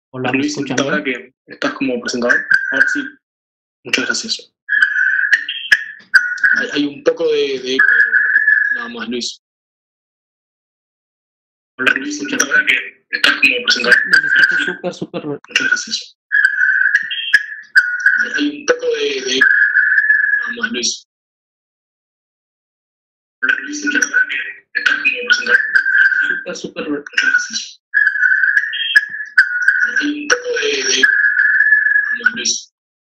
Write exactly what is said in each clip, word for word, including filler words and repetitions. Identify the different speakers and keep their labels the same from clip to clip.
Speaker 1: Hola, ¿me
Speaker 2: Luis,
Speaker 1: escuchan
Speaker 2: ahora
Speaker 1: bien?
Speaker 2: que estás como presentador, ahora sí, muchas gracias. Hay, hay un poco de, de eco, nada más, Luis. Hola,
Speaker 1: ¿Me
Speaker 2: Luis,
Speaker 1: escuchan
Speaker 2: ahora
Speaker 1: bien?
Speaker 2: que estás como presentador,
Speaker 1: Sí, los
Speaker 2: ahora
Speaker 1: escucho
Speaker 2: sí,
Speaker 1: súper, súper.
Speaker 2: muchas gracias. Hay, hay un poco de, de eco, nada más, Luis. Hola, Luis, ahora que estás como presentador,
Speaker 1: Súper, súper.
Speaker 2: muchas gracias. Hay, hay un poco de, de eco, nada más, Luis.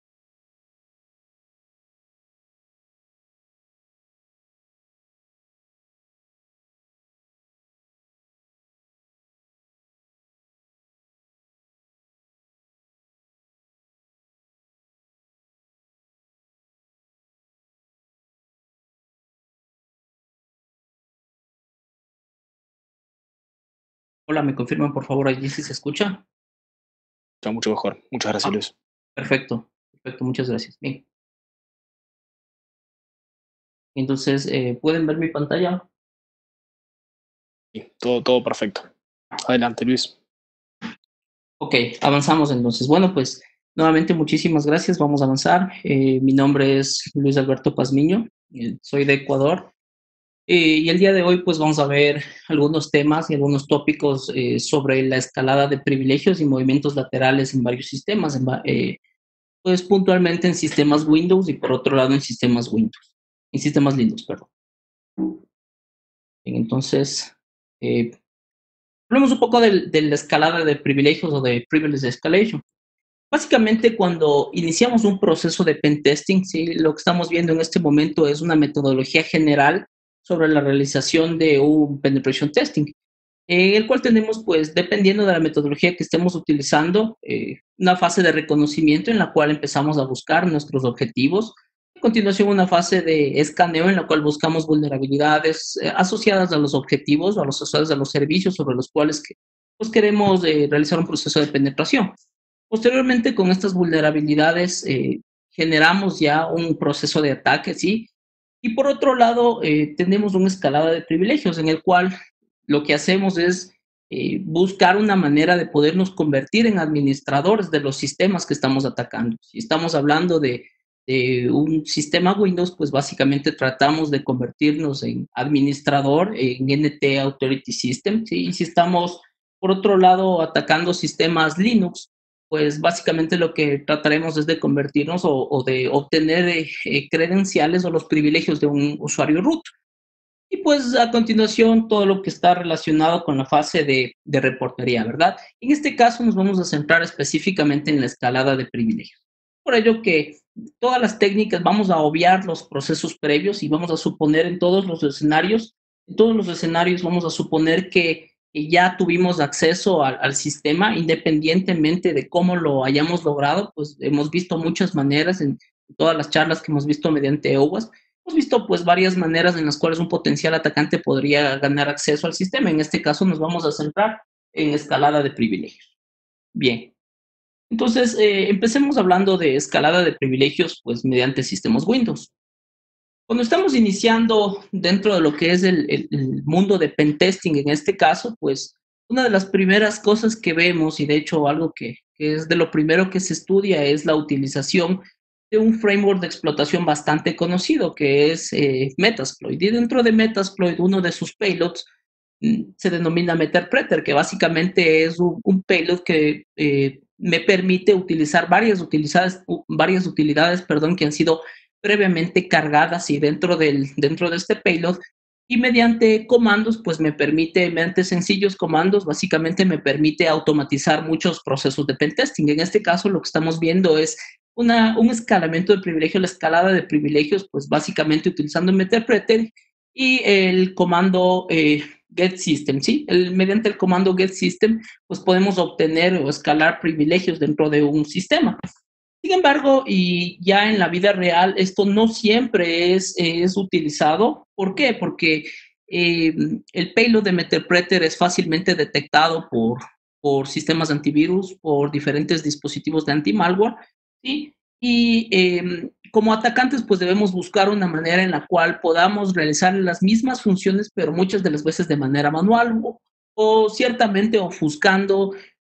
Speaker 1: Hola, ¿me confirman por favor allí si se escucha?
Speaker 2: Está mucho mejor. Muchas gracias,
Speaker 1: Ah,
Speaker 2: Luis.
Speaker 1: perfecto, perfecto, muchas gracias. Bien, entonces, eh, ¿pueden ver mi pantalla?
Speaker 2: Sí, todo, todo perfecto. Adelante, Luis.
Speaker 1: Ok, avanzamos entonces. Bueno, pues nuevamente muchísimas gracias, vamos a avanzar. Eh, mi nombre es Luis Alberto Pazmiño, eh, soy de Ecuador. Eh, y el día de hoy pues vamos a ver algunos temas y algunos tópicos eh, sobre la escalada de privilegios y movimientos laterales en varios sistemas, en, eh, pues puntualmente en sistemas Windows y por otro lado en sistemas Windows, en sistemas Linux, perdón. Bien, entonces, eh, hablemos un poco de, de la escalada de privilegios o de privilege escalation. Básicamente, cuando iniciamos un proceso de pentesting, ¿sí? Lo que estamos viendo en este momento es una metodología general sobre la realización de un penetration testing, en el cual tenemos, pues, dependiendo de la metodología que estemos utilizando, eh, una fase de reconocimiento en la cual empezamos a buscar nuestros objetivos. A continuación, una fase de escaneo en la cual buscamos vulnerabilidades eh, asociadas a los objetivos o a los asociados a los servicios sobre los cuales que, pues, queremos eh, realizar un proceso de penetración. Posteriormente, con estas vulnerabilidades, eh, generamos ya un proceso de ataque, ¿sí? Y por otro lado, eh, tenemos una escalada de privilegios en el cual lo que hacemos es eh, buscar una manera de podernos convertir en administradores de los sistemas que estamos atacando. Si estamos hablando de, de un sistema Windows, pues básicamente tratamos de convertirnos en administrador en N T Authority System, ¿sí? Y si estamos, por otro lado, atacando sistemas Linux, pues básicamente lo que trataremos es de convertirnos o, o de obtener eh, credenciales o los privilegios de un usuario root. Y pues a continuación todo lo que está relacionado con la fase de, de reportería, ¿verdad? En este caso nos vamos a centrar específicamente en la escalada de privilegios. Por ello que todas las técnicas, vamos a obviar los procesos previos y vamos a suponer en todos los escenarios, en todos los escenarios vamos a suponer que, que ya tuvimos acceso al, al sistema, independientemente de cómo lo hayamos logrado, pues hemos visto muchas maneras en todas las charlas que hemos visto mediante O W A S P. Hemos visto pues varias maneras en las cuales un potencial atacante podría ganar acceso al sistema. En este caso nos vamos a centrar en escalada de privilegios. Bien, entonces eh, empecemos hablando de escalada de privilegios pues mediante sistemas Windows. Cuando estamos iniciando dentro de lo que es el, el, el mundo de pentesting en este caso, pues una de las primeras cosas que vemos y de hecho algo que, que es de lo primero que se estudia es la utilización de un framework de explotación bastante conocido que es eh, Metasploit. Y dentro de Metasploit, uno de sus payloads mm, se denomina Meterpreter, que básicamente es un, un payload que eh, me permite utilizar varias utilidades, varias utilidades perdón, que han sido previamente cargadas y dentro, del, dentro de este payload y mediante comandos, pues me permite, mediante sencillos comandos, básicamente me permite automatizar muchos procesos de pentesting. En este caso, lo que estamos viendo es una, un escalamiento de privilegios, la escalada de privilegios, pues básicamente utilizando Meterpreter y el comando eh, get system, ¿sí? El, mediante el comando get system, pues podemos obtener o escalar privilegios dentro de un sistema. Sin embargo, y ya en la vida real, esto no siempre es, es utilizado. ¿Por qué? Porque eh, el payload de Meterpreter es fácilmente detectado por, por sistemas antivirus, por diferentes dispositivos de anti-malware, ¿sí? Y eh, como atacantes, pues debemos buscar una manera en la cual podamos realizar las mismas funciones, pero muchas de las veces de manera manual o, o ciertamente ofuscando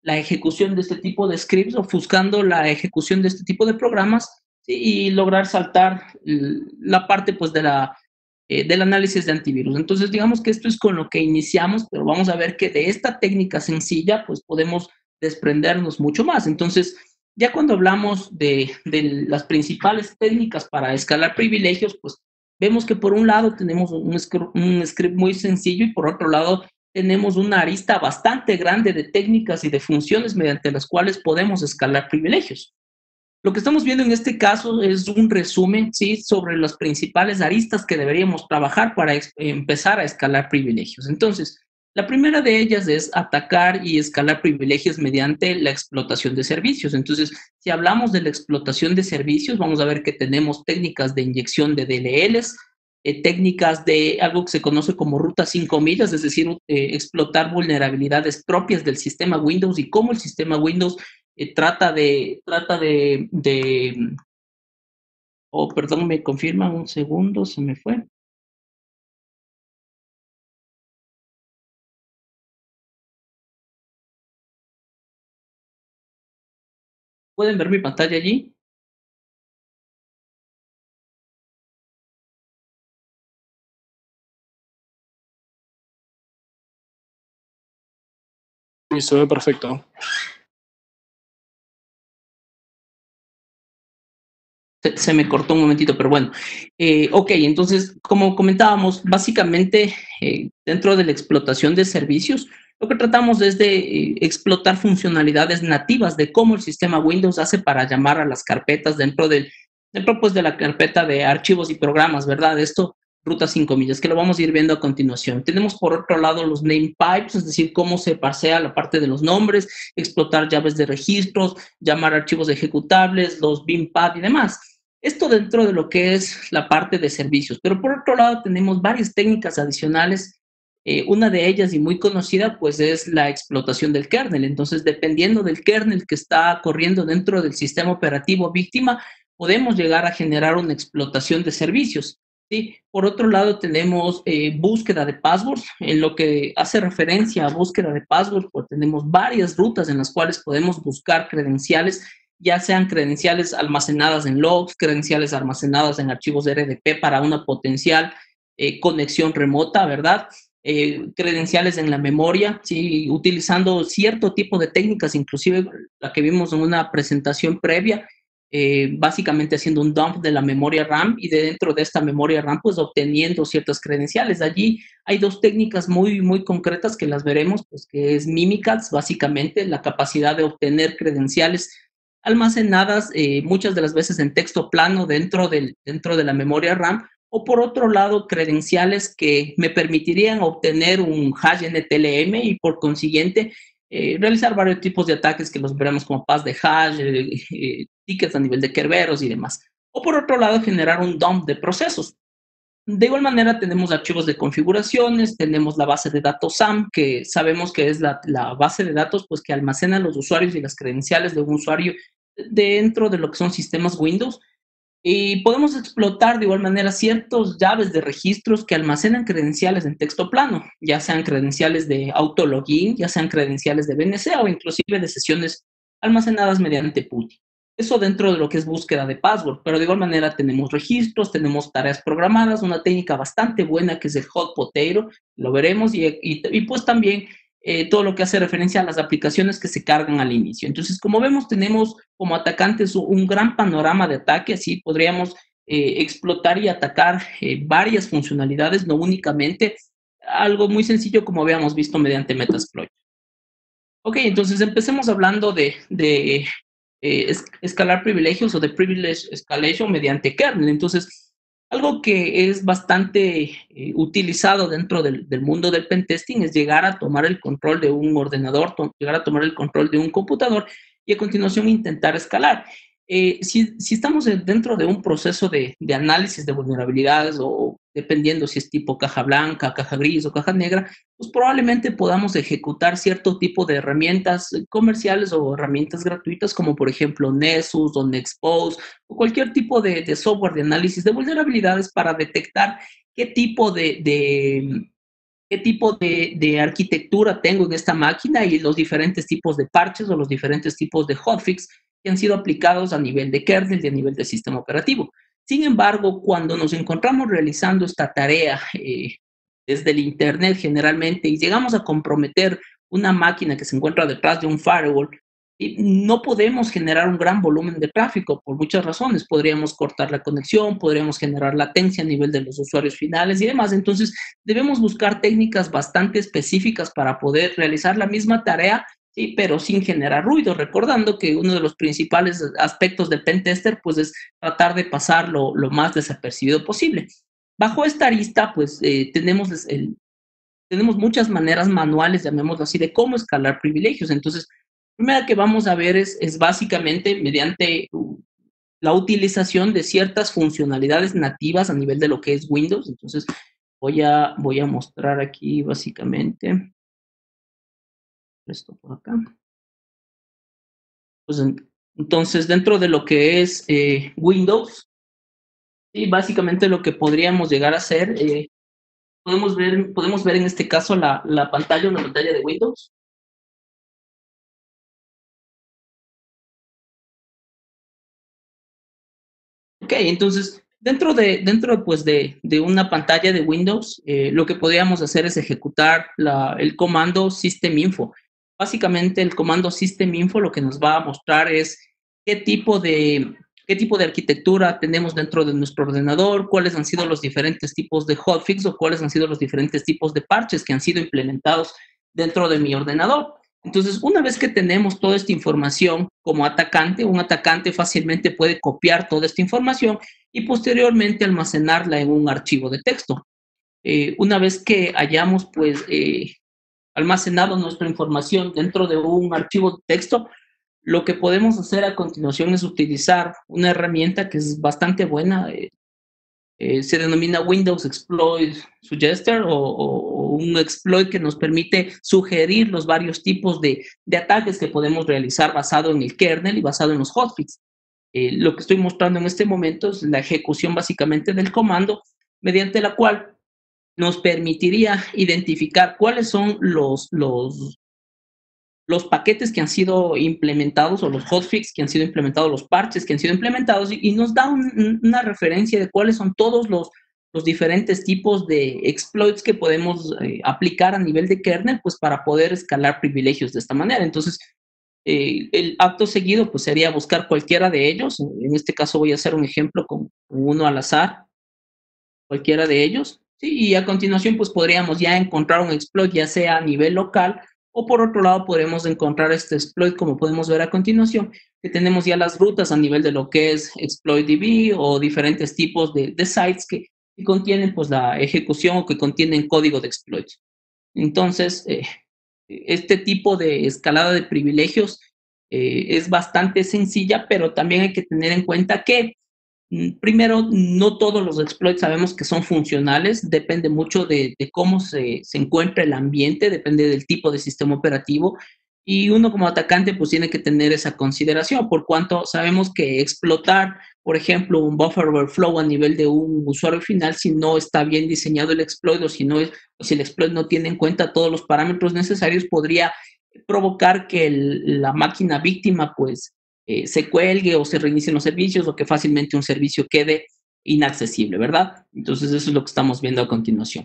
Speaker 1: la ejecución de este tipo de scripts, ofuscando la ejecución de este tipo de programas, ¿sí? Y lograr saltar la parte pues de la, eh, del análisis de antivirus. Entonces, digamos que esto es con lo que iniciamos, pero vamos a ver que de esta técnica sencilla pues podemos desprendernos mucho más. Entonces, ya cuando hablamos de, de las principales técnicas para escalar privilegios, pues vemos que por un lado tenemos un script, un script muy sencillo y por otro lado tenemos una arista bastante grande de técnicas y de funciones mediante las cuales podemos escalar privilegios. Lo que estamos viendo en este caso es un resumen, ¿sí?, sobre las principales aristas que deberíamos trabajar para empezar a escalar privilegios. Entonces, la primera de ellas es atacar y escalar privilegios mediante la explotación de servicios. Entonces, si hablamos de la explotación de servicios, vamos a ver que tenemos técnicas de inyección de D L Ls, eh, técnicas de algo que se conoce como ruta cinco millas, es decir, eh, explotar vulnerabilidades propias del sistema Windows y cómo el sistema Windows eh, trata de, trata de, de oh, perdón, me confirman un segundo, se me fue. ¿Pueden ver mi pantalla allí?
Speaker 2: Sí, se ve perfecto.
Speaker 1: Se, se me cortó un momentito, pero bueno. Eh, ok, entonces, como comentábamos, básicamente eh, dentro de la explotación de servicios, lo que tratamos es de eh, explotar funcionalidades nativas de cómo el sistema Windows hace para llamar a las carpetas dentro del, dentro pues de la carpeta de archivos y programas, ¿verdad? Esto, ruta cinco millas, que lo vamos a ir viendo a continuación. Tenemos por otro lado los name pipes, es decir, cómo se parsea la parte de los nombres, explotar llaves de registros, llamar archivos ejecutables, los binpad y demás. Esto dentro de lo que es la parte de servicios, pero por otro lado tenemos varias técnicas adicionales. Eh, una de ellas y muy conocida pues es la explotación del kernel. Entonces, dependiendo del kernel que está corriendo dentro del sistema operativo víctima, podemos llegar a generar una explotación de servicios, ¿sí? Por otro lado tenemos eh, búsqueda de passwords. En lo que hace referencia a búsqueda de passwords, pues tenemos varias rutas en las cuales podemos buscar credenciales, ya sean credenciales almacenadas en logs, credenciales almacenadas en archivos R D P para una potencial eh, conexión remota, ¿verdad? Eh, credenciales en la memoria, ¿sí? Utilizando cierto tipo de técnicas, inclusive la que vimos en una presentación previa, eh, básicamente haciendo un dump de la memoria RAM y de dentro de esta memoria RAM, pues obteniendo ciertas credenciales. Allí hay dos técnicas muy, muy concretas que las veremos, pues que es Mimikatz, básicamente la capacidad de obtener credenciales almacenadas eh, muchas de las veces en texto plano dentro, del, dentro de la memoria RAM, o por otro lado, credenciales que me permitirían obtener un hash N T L M y por consiguiente eh, realizar varios tipos de ataques que los veremos como pass de hash, eh, eh, tickets a nivel de Kerberos y demás. O por otro lado, generar un dump de procesos. De igual manera, tenemos archivos de configuraciones, tenemos la base de datos S A M, que sabemos que es la, la base de datos pues, que almacena los usuarios y las credenciales de un usuario dentro de lo que son sistemas Windows. Y podemos explotar de igual manera ciertas llaves de registros que almacenan credenciales en texto plano, ya sean credenciales de autologin, ya sean credenciales de B N C o inclusive de sesiones almacenadas mediante PuTTY. Eso dentro de lo que es búsqueda de password, pero de igual manera tenemos registros, tenemos tareas programadas, una técnica bastante buena que es el hot potato, lo veremos, y, y, y pues también eh, todo lo que hace referencia a las aplicaciones que se cargan al inicio. Entonces, como vemos, tenemos como atacantes un gran panorama de ataque, así podríamos eh, explotar y atacar eh, varias funcionalidades, no únicamente algo muy sencillo como habíamos visto mediante Metasploit. Ok, entonces empecemos hablando de, de eh, escalar privilegios o de privilege escalation mediante kernel. Entonces, algo que es bastante eh, utilizado dentro del, del, mundo del pentesting es llegar a tomar el control de un ordenador, llegar a tomar el control de un computador y a continuación intentar escalar. Eh, si, si, estamos dentro de un proceso de, de análisis de vulnerabilidades o dependiendo si es tipo caja blanca, caja gris o caja negra, pues probablemente podamos ejecutar cierto tipo de herramientas comerciales o herramientas gratuitas como por ejemplo Nessus o Nexpose o cualquier tipo de, de software de análisis de vulnerabilidades para detectar qué tipo de, de qué tipo de, de arquitectura tengo en esta máquina y los diferentes tipos de parches o los diferentes tipos de hotfix que han sido aplicados a nivel de kernel y a nivel de sistema operativo. Sin embargo, cuando nos encontramos realizando esta tarea eh, desde el Internet generalmente y llegamos a comprometer una máquina que se encuentra detrás de un firewall, y no podemos generar un gran volumen de tráfico por muchas razones. Podríamos cortar la conexión, podríamos generar latencia a nivel de los usuarios finales y demás. Entonces, debemos buscar técnicas bastante específicas para poder realizar la misma tarea, sí, pero sin generar ruido, recordando que uno de los principales aspectos del pentester pues, es tratar de pasar lo, lo más desapercibido posible. Bajo esta arista, pues eh, tenemos, el, tenemos muchas maneras manuales, llamémoslo así, de cómo escalar privilegios. Entonces, la primera que vamos a ver es, es básicamente mediante la utilización de ciertas funcionalidades nativas a nivel de lo que es Windows. Entonces, voy a, voy a mostrar aquí básicamente esto por acá. Pues, entonces, dentro de lo que es eh, Windows, y básicamente lo que podríamos llegar a hacer, eh, podemos, ver, podemos ver en este caso la, la pantalla, una pantalla de Windows. Ok, entonces, dentro de, dentro, pues, de, de una pantalla de Windows, eh, lo que podríamos hacer es ejecutar la, el comando systeminfo. Básicamente, el comando systeminfo lo que nos va a mostrar es qué tipo de, qué tipo de arquitectura tenemos dentro de nuestro ordenador, cuáles han sido los diferentes tipos de hotfix o cuáles han sido los diferentes tipos de parches que han sido implementados dentro de mi ordenador. Entonces, una vez que tenemos toda esta información como atacante, un atacante fácilmente puede copiar toda esta información y posteriormente almacenarla en un archivo de texto. Eh, una vez que hayamos pues eh, almacenado nuestra información dentro de un archivo de texto, lo que podemos hacer a continuación es utilizar una herramienta que es bastante buena, eh, eh, se denomina Windows Exploit Suggester o, o, un exploit que nos permite sugerir los varios tipos de, de ataques que podemos realizar basado en el kernel y basado en los hotfix. Eh, lo que estoy mostrando en este momento es la ejecución básicamente del comando mediante la cual nos permitiría identificar cuáles son los, los, los paquetes que han sido implementados o los hotfix que han sido implementados, los parches que han sido implementados y, y nos da un, una referencia de cuáles son todos los, los diferentes tipos de exploits que podemos eh, aplicar a nivel de kernel pues para poder escalar privilegios de esta manera. Entonces, eh, el acto seguido pues sería buscar cualquiera de ellos. En este caso voy a hacer un ejemplo con uno al azar, cualquiera de ellos. Sí, y a continuación pues podríamos ya encontrar un exploit ya sea a nivel local o por otro lado podremos encontrar este exploit como podemos ver a continuación, que tenemos ya las rutas a nivel de lo que es ExploitDB o diferentes tipos de, de sites que, que, contienen pues la ejecución o que contienen código de exploits. Entonces, eh, este tipo de escalada de privilegios eh, es bastante sencilla, pero también hay que tener en cuenta que primero, no todos los exploits sabemos que son funcionales, depende mucho de, de cómo se, se encuentra el ambiente, depende del tipo de sistema operativo y uno como atacante pues tiene que tener esa consideración, por cuanto sabemos que explotar, por ejemplo, un buffer overflow a nivel de un usuario final, si no está bien diseñado el exploit o si, no es, o si el exploit no tiene en cuenta todos los parámetros necesarios, podría provocar que el, la máquina víctima pues Eh, se cuelgue o se reinicien los servicios o que fácilmente un servicio quede inaccesible, ¿verdad? Entonces eso es lo que estamos viendo a continuación.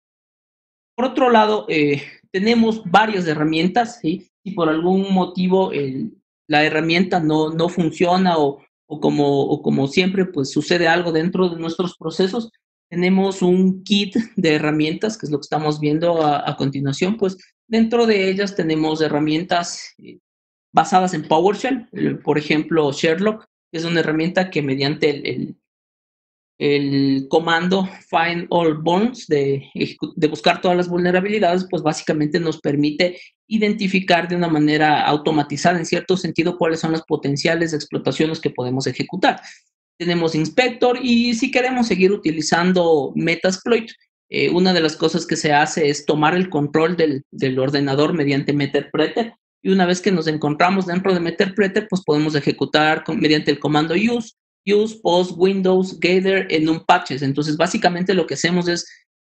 Speaker 1: Por otro lado, eh, tenemos varias herramientas, ¿sí? Si por algún motivo el, la herramienta no, no funciona o, o, como, o como siempre pues sucede algo dentro de nuestros procesos, tenemos un kit de herramientas, que es lo que estamos viendo a, a continuación, pues dentro de ellas tenemos herramientas eh, basadas en PowerShell, por ejemplo, Sherlock, que es una herramienta que mediante el, el, el comando find all vulns de, de buscar todas las vulnerabilidades, pues básicamente nos permite identificar de una manera automatizada, en cierto sentido, cuáles son las potenciales explotaciones que podemos ejecutar. Tenemos Inspector y si queremos seguir utilizando Metasploit, eh, una de las cosas que se hace es tomar el control del, del ordenador mediante Meterpreter. Y una vez que nos encontramos dentro de Meterpreter, pues podemos ejecutar con, mediante el comando use, use, post, windows, gather en un patches. Entonces, básicamente lo que hacemos es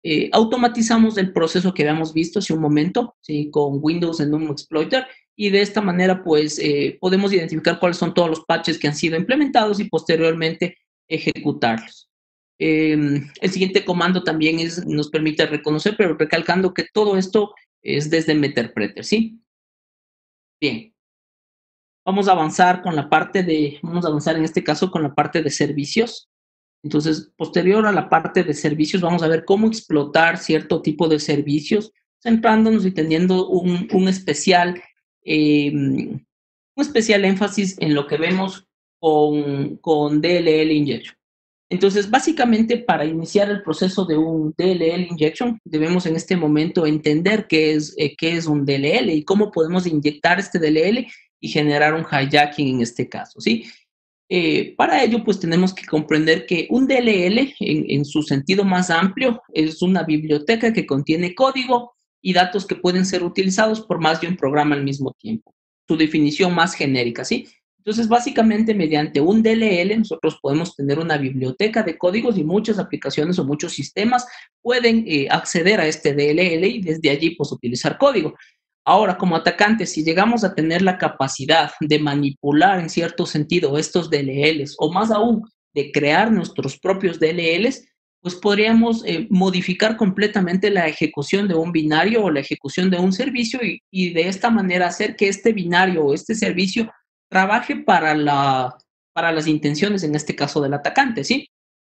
Speaker 1: eh, automatizamos el proceso que habíamos visto hace un momento, ¿sí? Con Windows en un exploiter, y de esta manera, pues, eh, podemos identificar cuáles son todos los patches que han sido implementados y posteriormente ejecutarlos. Eh, el siguiente comando también es, nos permite reconocer, pero recalcando que todo esto es desde Meterpreter, ¿sí? Bien. Vamos a avanzar con la parte de, vamos a avanzar en este caso con la parte de servicios. Entonces, posterior a la parte de servicios, vamos a ver cómo explotar cierto tipo de servicios, centrándonos y teniendo un, un especial, eh, un especial énfasis en lo que vemos con, con D L L Injection. Entonces, básicamente, para iniciar el proceso de un D L L injection, debemos en este momento entender qué es, eh, qué es un D L L y cómo podemos inyectar este D L L y generar un hijacking en este caso, ¿sí? Eh, para ello, pues tenemos que comprender que un D L L, en, en su sentido más amplio, es una biblioteca que contiene código y datos que pueden ser utilizados por más de un programa al mismo tiempo. Su definición más genérica, ¿sí? Entonces, básicamente, mediante un D L L, nosotros podemos tener una biblioteca de códigos y muchas aplicaciones o muchos sistemas pueden eh, acceder a este D L L y desde allí, pues, utilizar código. Ahora, como atacantes, si llegamos a tener la capacidad de manipular en cierto sentido estos D L Ls o más aún de crear nuestros propios D L Ls, pues podríamos eh, modificar completamente la ejecución de un binario o la ejecución de un servicio y, y de esta manera hacer que este binario o este servicio trabaje para, la, para las intenciones, en este caso, del atacante, ¿sí?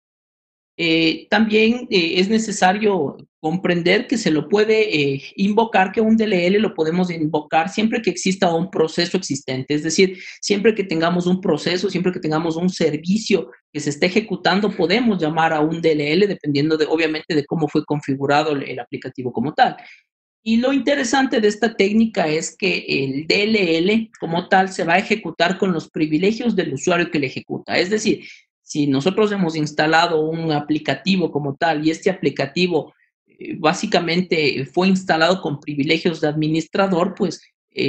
Speaker 1: Eh, también eh, es necesario comprender que se lo puede eh, invocar, que un D L L lo podemos invocar siempre que exista un proceso existente, es decir, siempre que tengamos un proceso, siempre que tengamos un servicio que se esté ejecutando, podemos llamar a un D L L dependiendo de, obviamente, de cómo fue configurado el, el aplicativo como tal. Y lo interesante de esta técnica es que el D L L como tal se va a ejecutar con los privilegios del usuario que le ejecuta. Es decir, si nosotros hemos instalado un aplicativo como tal y este aplicativo eh, básicamente fue instalado con privilegios de administrador, pues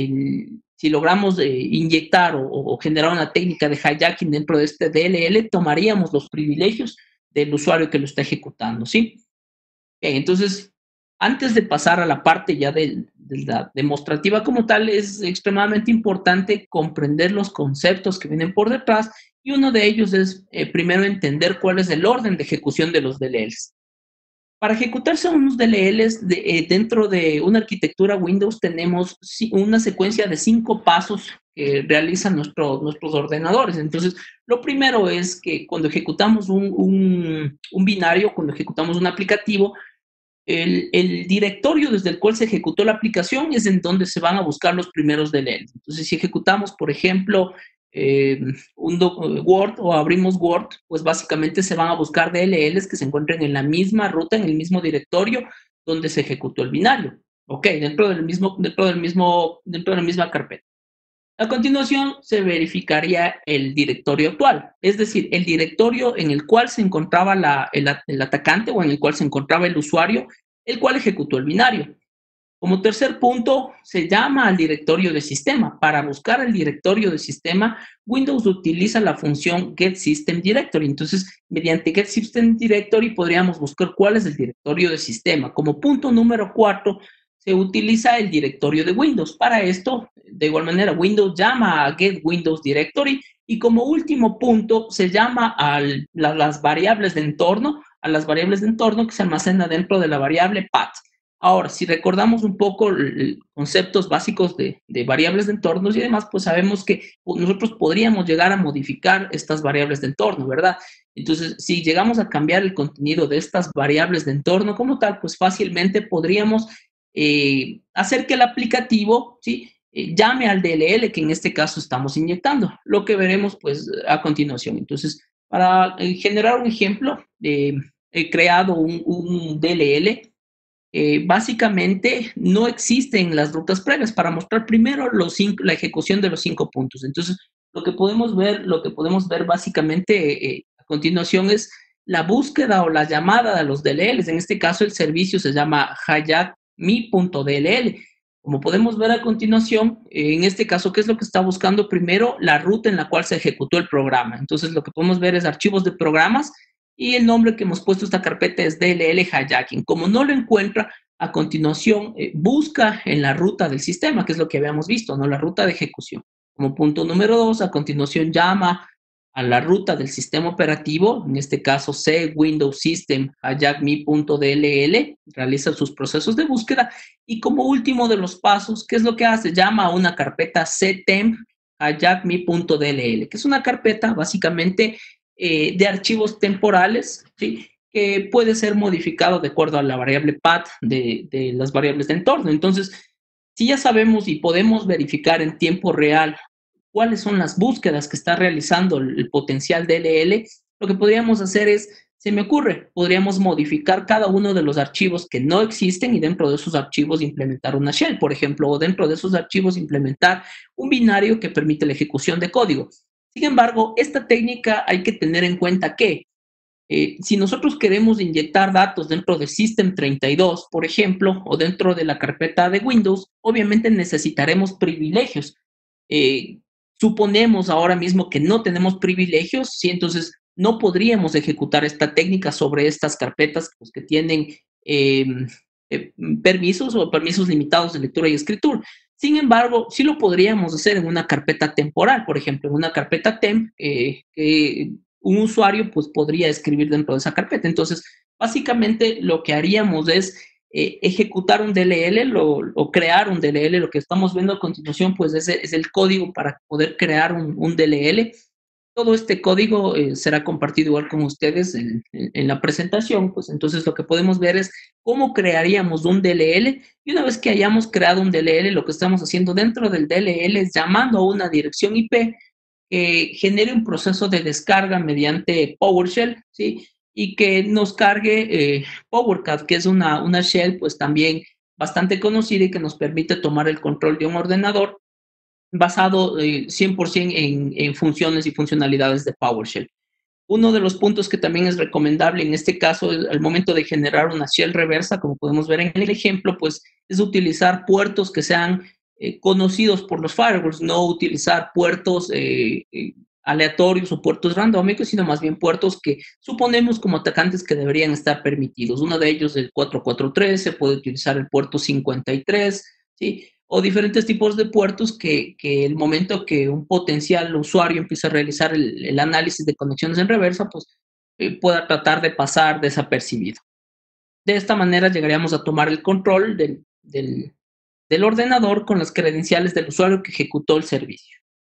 Speaker 1: el, si logramos eh, inyectar o, o generar una técnica de hijacking dentro de este D L L, tomaríamos los privilegios del usuario que lo está ejecutando, ¿sí? Bien, entonces, antes de pasar a la parte ya de, de la demostrativa como tal, es extremadamente importante comprender los conceptos que vienen por detrás y uno de ellos es eh, primero entender cuál es el orden de ejecución de los D L Ls. Para ejecutarse unos D L Ls de, eh, dentro de una arquitectura Windows tenemos una secuencia de cinco pasos que realizan nuestro, nuestros ordenadores. Entonces, lo primero es que cuando ejecutamos un, un, un binario, cuando ejecutamos un aplicativo, el, el, directorio desde el cual se ejecutó la aplicación es en donde se van a buscar los primeros D L Ls. Entonces, si ejecutamos, por ejemplo, eh, un Word o abrimos Word, pues básicamente se van a buscar D L Ls que se encuentren en la misma ruta, en el mismo directorio donde se ejecutó el binario. Ok, dentro del mismo, dentro del mismo, dentro de la misma carpeta. A continuación, se verificaría el directorio actual, es decir, el directorio en el cual se encontraba la, el, el atacante o en el cual se encontraba el usuario, el cual ejecutó el binario. Como tercer punto, se llama al directorio de sistema. Para buscar el directorio de sistema, Windows utiliza la función getSystemDirectory. Entonces, mediante getSystemDirectory podríamos buscar cuál es el directorio de sistema. Como punto número cuatro, se utiliza el directorio de Windows. Para esto, de igual manera, Windows llama a getWindowsDirectory y como último punto, se llama a la, las variables de entorno, a las variables de entorno que se almacena dentro de la variable path. Ahora, si recordamos un poco los conceptos básicos de, de variables de entornos y demás, pues sabemos que nosotros podríamos llegar a modificar estas variables de entorno, ¿verdad? Entonces, si llegamos a cambiar el contenido de estas variables de entorno como tal, pues fácilmente podríamos eh, hacer que el aplicativo, ¿sí?, eh, llame al D L L que en este caso estamos inyectando, lo que veremos pues a continuación. Entonces, para eh, generar un ejemplo, eh, he creado un, un D L L. Eh, básicamente no existen las rutas previas para mostrar primero los cinco, la ejecución de los cinco puntos. Entonces, lo que podemos ver, lo que podemos ver básicamente eh, a continuación es la búsqueda o la llamada de los D L Ls. En este caso, el servicio se llama hijackme.dll. Como podemos ver a continuación, eh, en este caso, ¿qué es lo que está buscando primero? La ruta en la cual se ejecutó el programa. Entonces, lo que podemos ver es archivos de programas y el nombre que hemos puesto a esta carpeta es D L L hijacking. Como no lo encuentra, a continuación eh, busca en la ruta del sistema, que es lo que habíamos visto, ¿no? La ruta de ejecución. Como punto número dos, a continuación llama a la ruta del sistema operativo, en este caso C Windows System hijackme.dll, realiza sus procesos de búsqueda y como último de los pasos, ¿qué es lo que hace? Llama a una carpeta ctemp hijackme.dll, que es una carpeta básicamente eh, de archivos temporales, ¿sí? Que puede ser modificado de acuerdo a la variable path de, de las variables de entorno. Entonces, si ya sabemos y podemos verificar en tiempo real cuáles son las búsquedas que está realizando el, el potencial D L L, lo que podríamos hacer es, se me ocurre, podríamos modificar cada uno de los archivos que no existen y dentro de esos archivos implementar una shell, por ejemplo, o dentro de esos archivos implementar un binario que permite la ejecución de código. Sin embargo, esta técnica hay que tener en cuenta que eh, si nosotros queremos inyectar datos dentro de System treinta y dos, por ejemplo, o dentro de la carpeta de Windows, obviamente necesitaremos privilegios. Eh, suponemos ahora mismo que no tenemos privilegios, ¿sí? Entonces no podríamos ejecutar esta técnica sobre estas carpetas pues, que tienen eh, eh, permisos o permisos limitados de lectura y escritura. Sin embargo, sí lo podríamos hacer en una carpeta temporal, por ejemplo, en una carpeta temp eh, que un usuario pues, podría escribir dentro de esa carpeta. Entonces, básicamente lo que haríamos es eh, ejecutar un D L L lo, o crear un D L L. Lo que estamos viendo a continuación pues, es, es el código para poder crear un, un D L L. Todo este código eh, será compartido igual con ustedes en, en, en, la presentación, pues entonces lo que podemos ver es cómo crearíamos un D L L y una vez que hayamos creado un D L L, lo que estamos haciendo dentro del D L L es llamando a una dirección I P que genere un proceso de descarga mediante PowerShell, ¿sí? Y que nos cargue eh, PowerCat, que es una, una shell pues también bastante conocida y que nos permite tomar el control de un ordenador basado eh, cien por ciento en, en funciones y funcionalidades de PowerShell. Uno de los puntos que también es recomendable en este caso es al momento de generar una shell reversa, como podemos ver en el ejemplo, pues es utilizar puertos que sean eh, conocidos por los firewalls, no utilizar puertos eh, eh, aleatorios o puertos randómicos, sino más bien puertos que suponemos como atacantes que deberían estar permitidos. Uno de ellos es el cuatro cuatro tres, se puede utilizar el puerto cincuenta y tres, ¿sí? O diferentes tipos de puertos que, que el momento que un potencial usuario empieza a realizar el, el análisis de conexiones en reversa, pues eh, pueda tratar de pasar desapercibido. De esta manera llegaríamos a tomar el control del, del, del ordenador con las credenciales del usuario que ejecutó el servicio.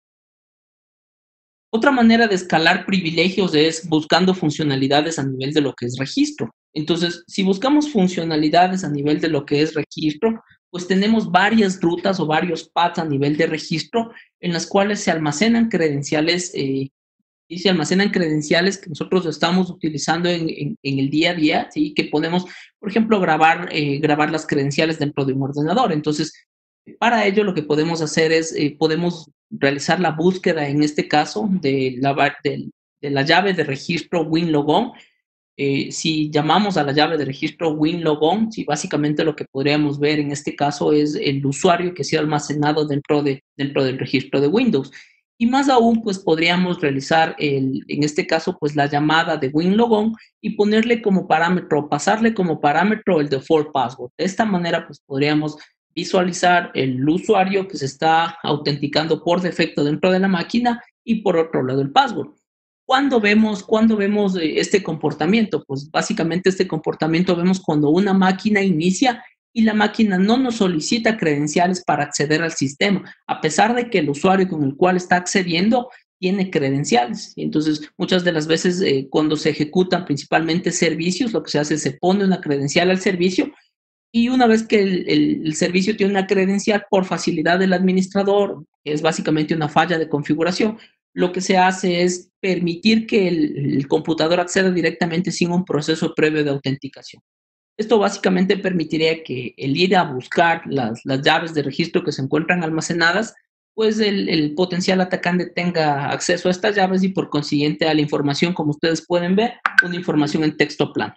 Speaker 1: Otra manera de escalar privilegios es buscando funcionalidades a nivel de lo que es registro. Entonces, si buscamos funcionalidades a nivel de lo que es registro, pues tenemos varias rutas o varios paths a nivel de registro en las cuales se almacenan credenciales eh, y se almacenan credenciales que nosotros estamos utilizando en, en, en el día a día, ¿sí? Que podemos, por ejemplo, grabar, eh, grabar las credenciales dentro de un ordenador. Entonces, para ello lo que podemos hacer es, eh, podemos realizar la búsqueda, en este caso, de la, de, de la llave de registro WinLogon. Eh, si llamamos a la llave de registro WinLogon, sí, básicamente lo que podríamos ver en este caso es el usuario que se ha almacenado dentro, de, dentro del registro de Windows. Y más aún, pues podríamos realizar, el, en este caso, pues la llamada de WinLogon y ponerle como parámetro, pasarle como parámetro el default password. De esta manera, pues podríamos visualizar el usuario que se está autenticando por defecto dentro de la máquina y por otro lado el password. ¿Cuándo vemos, ¿Cuándo vemos este comportamiento? Pues básicamente este comportamiento vemos cuando una máquina inicia y la máquina no nos solicita credenciales para acceder al sistema, a pesar de que el usuario con el cual está accediendo tiene credenciales. Entonces, muchas de las veces eh, cuando se ejecutan principalmente servicios, lo que se hace es se pone una credencial al servicio y una vez que el, el, el servicio tiene una credencial por facilidad del administrador, que es básicamente una falla de configuración, lo que se hace es permitir que el, el computador acceda directamente sin un proceso previo de autenticación. Esto básicamente permitiría que el ir a buscar las, las llaves de registro que se encuentran almacenadas, pues el, el potencial atacante tenga acceso a estas llaves y por consiguiente a la información, como ustedes pueden ver, una información en texto plano.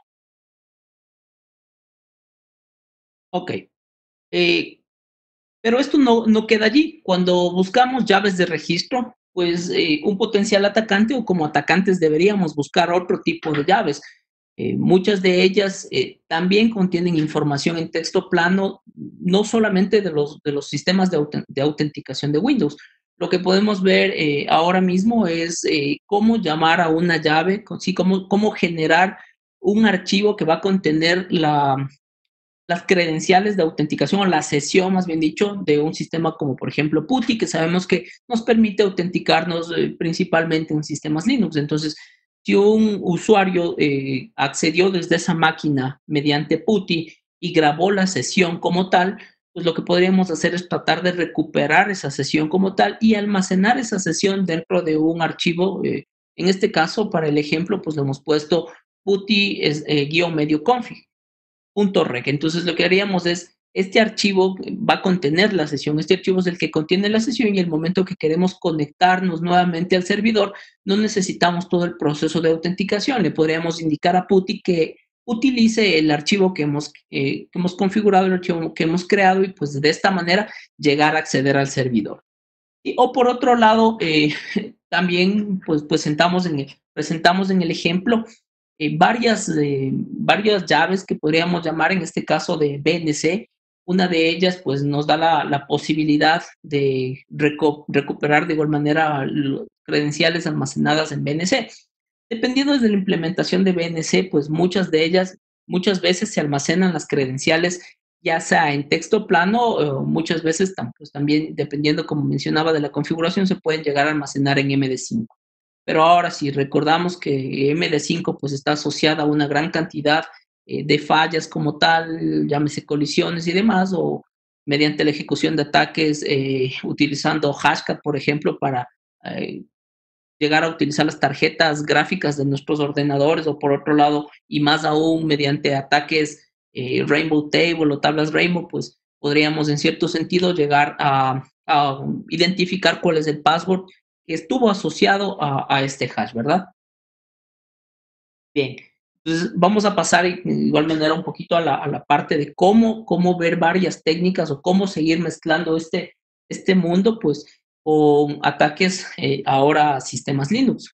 Speaker 1: Ok. Eh, pero esto no, no queda allí. Cuando buscamos llaves de registro, pues eh, un potencial atacante o como atacantes deberíamos buscar otro tipo de llaves. Eh, muchas de ellas eh, también contienen información en texto plano, no solamente de los, de los sistemas de, auten de autenticación de Windows. Lo que podemos ver eh, ahora mismo es eh, cómo llamar a una llave, sí, cómo, cómo generar un archivo que va a contener la, las credenciales de autenticación o la sesión, más bien dicho, de un sistema como por ejemplo PuTTY, que sabemos que nos permite autenticarnos eh, principalmente en sistemas Linux. Entonces, si un usuario eh, accedió desde esa máquina mediante PuTTY y grabó la sesión como tal, pues lo que podríamos hacer es tratar de recuperar esa sesión como tal y almacenar esa sesión dentro de un archivo. Eh, en este caso, para el ejemplo, pues le hemos puesto PuTTY es, eh, guión medio config. .rec. Entonces lo que haríamos es, este archivo va a contener la sesión, este archivo es el que contiene la sesión y el momento que queremos conectarnos nuevamente al servidor, no necesitamos todo el proceso de autenticación, le podríamos indicar a PuTTY que utilice el archivo que hemos, eh, que hemos configurado, el archivo que hemos creado y pues de esta manera llegar a acceder al servidor. Y, o por otro lado, eh, también pues presentamos en el, presentamos en el ejemplo eh, varias, eh, varias llaves que podríamos llamar en este caso de B N C. Una de ellas pues nos da la, la posibilidad de reco recuperar de igual manera los credenciales almacenadas en B N C. Dependiendo de la implementación de B N C, pues muchas de ellas, muchas veces se almacenan las credenciales ya sea en texto plano o muchas veces pues, también, dependiendo, como mencionaba, de la configuración, se pueden llegar a almacenar en M D cinco. Pero ahora, si recordamos que M D cinco pues, está asociada a una gran cantidad eh, de fallas como tal, llámese colisiones y demás, o mediante la ejecución de ataques eh, utilizando Hashcat, por ejemplo, para eh, llegar a utilizar las tarjetas gráficas de nuestros ordenadores, o por otro lado, y más aún mediante ataques eh, Rainbow Table o tablas Rainbow, pues podríamos en cierto sentido llegar a, a identificar cuál es el password que estuvo asociado a, a este hash, ¿verdad? Bien, entonces vamos a pasar de igual manera un poquito a la, a la parte de cómo, cómo ver varias técnicas o cómo seguir mezclando este, este mundo, pues con ataques eh, ahora a sistemas Linux.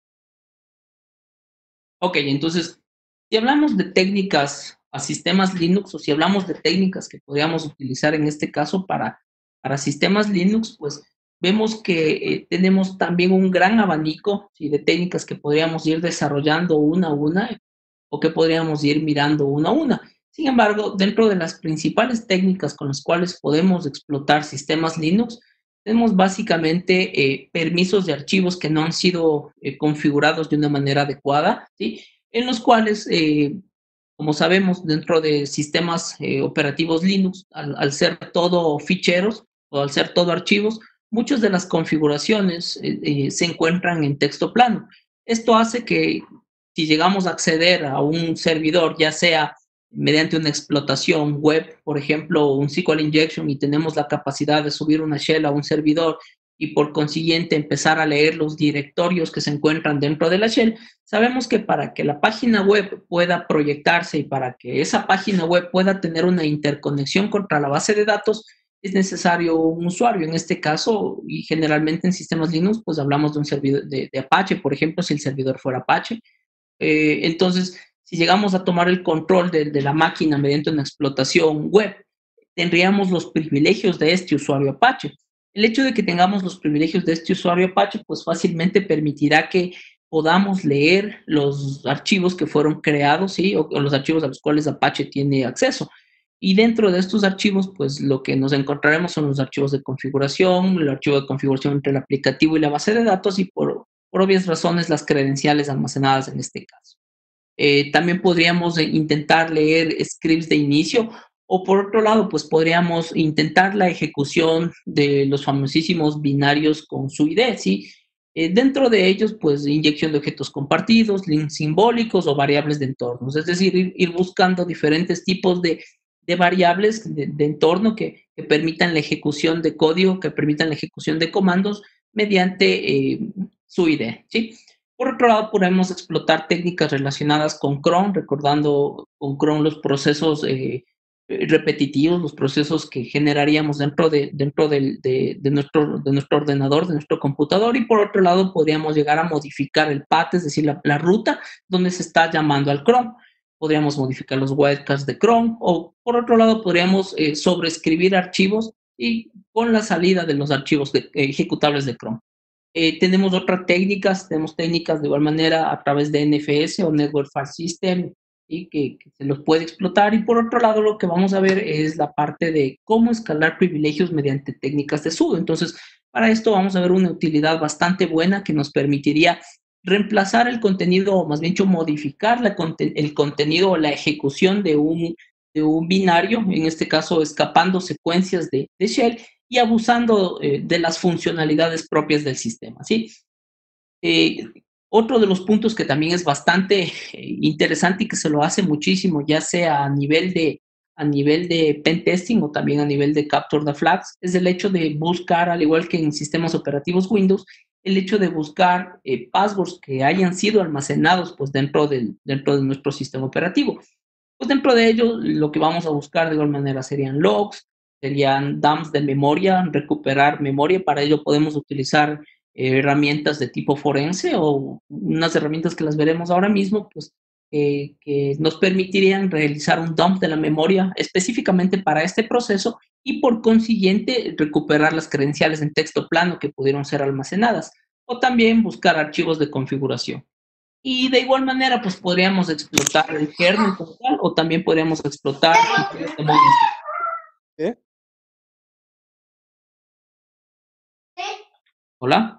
Speaker 1: Ok, entonces, si hablamos de técnicas a sistemas Linux o si hablamos de técnicas que podríamos utilizar en este caso para, para sistemas Linux, pues vemos que eh, tenemos también un gran abanico, ¿sí?, de técnicas que podríamos ir desarrollando una a una o que podríamos ir mirando una a una. Sin embargo, dentro de las principales técnicas con las cuales podemos explotar sistemas Linux, tenemos básicamente eh, permisos de archivos que no han sido eh, configurados de una manera adecuada, ¿sí?, en los cuales, eh, como sabemos, dentro de sistemas eh, operativos Linux, al, al, ser todo ficheros o al ser todo archivos, muchas de las configuraciones eh, eh, se encuentran en texto plano. Esto hace que si llegamos a acceder a un servidor, ya sea mediante una explotación web, por ejemplo, un S Q L injection, y tenemos la capacidad de subir una shell a un servidor y por consiguiente empezar a leer los directorios que se encuentran dentro de la shell, sabemos que para que la página web pueda proyectarse y para que esa página web pueda tener una interconexión contra la base de datos, es necesario un usuario. En este caso, y generalmente en sistemas Linux, pues hablamos de un servidor de, de Apache, por ejemplo, si el servidor fuera Apache. Eh, entonces, si llegamos a tomar el control de, de la máquina mediante una explotación web, tendríamos los privilegios de este usuario Apache. El hecho de que tengamos los privilegios de este usuario Apache, pues fácilmente permitirá que podamos leer los archivos que fueron creados, ¿sí?, o, o los archivos a los cuales Apache tiene acceso. Y dentro de estos archivos, pues lo que nos encontraremos son los archivos de configuración, el archivo de configuración entre el aplicativo y la base de datos y por, por obvias razones las credenciales almacenadas en este caso. Eh, también podríamos intentar leer scripts de inicio o por otro lado, pues podríamos intentar la ejecución de los famosísimos binarios con su I D, ¿sí? Eh, dentro de ellos, pues inyección de objetos compartidos, links simbólicos o variables de entornos, es decir, ir, ir buscando diferentes tipos de, de variables de, de entorno que, que, permitan la ejecución de código, que permitan la ejecución de comandos mediante eh, su I D, ¿sí? Por otro lado, podemos explotar técnicas relacionadas con cron, recordando con cron los procesos eh, eh, repetitivos, los procesos que generaríamos dentro, de, dentro del, de, de, nuestro, de nuestro ordenador, de nuestro computador, y por otro lado podríamos llegar a modificar el path, es decir, la, la ruta donde se está llamando al Chrome. Podríamos modificar los wildcards de Chrome, o por otro lado podríamos eh, sobreescribir archivos y con la salida de los archivos de, eh, ejecutables de Chrome. Eh, tenemos otras técnicas, tenemos técnicas de igual manera a través de N F S o Network File System, y que, que se los puede explotar. Y por otro lado, lo que vamos a ver es la parte de cómo escalar privilegios mediante técnicas de sudo. Entonces, para esto vamos a ver una utilidad bastante buena que nos permitiría reemplazar el contenido, o más bien dicho, modificar la, el contenido o la ejecución de un, de un binario, en este caso escapando secuencias de, de shell y abusando eh, de las funcionalidades propias del sistema, ¿sí? Eh, otro de los puntos que también es bastante eh, interesante y que se lo hace muchísimo, ya sea a nivel de a nivel de pen testing o también a nivel de capture the flags, es el hecho de buscar, al igual que en sistemas operativos Windows, el hecho de buscar eh, passwords que hayan sido almacenados pues dentro del, dentro de nuestro sistema operativo. Pues dentro de ello, lo que vamos a buscar de igual manera serían logs, serían dumps de memoria, recuperar memoria. Para ello podemos utilizar eh, herramientas de tipo forense o unas herramientas que las veremos ahora mismo, pues eh, que nos permitirían realizar un dump de la memoria específicamente para este proceso y por consiguiente recuperar las credenciales en texto plano que pudieron ser almacenadas, o también buscar archivos de configuración. Y de igual manera, pues podríamos explotar el kernel como tal, o también podríamos explotar demonios.
Speaker 3: ¿Qué?
Speaker 1: ¿Hola?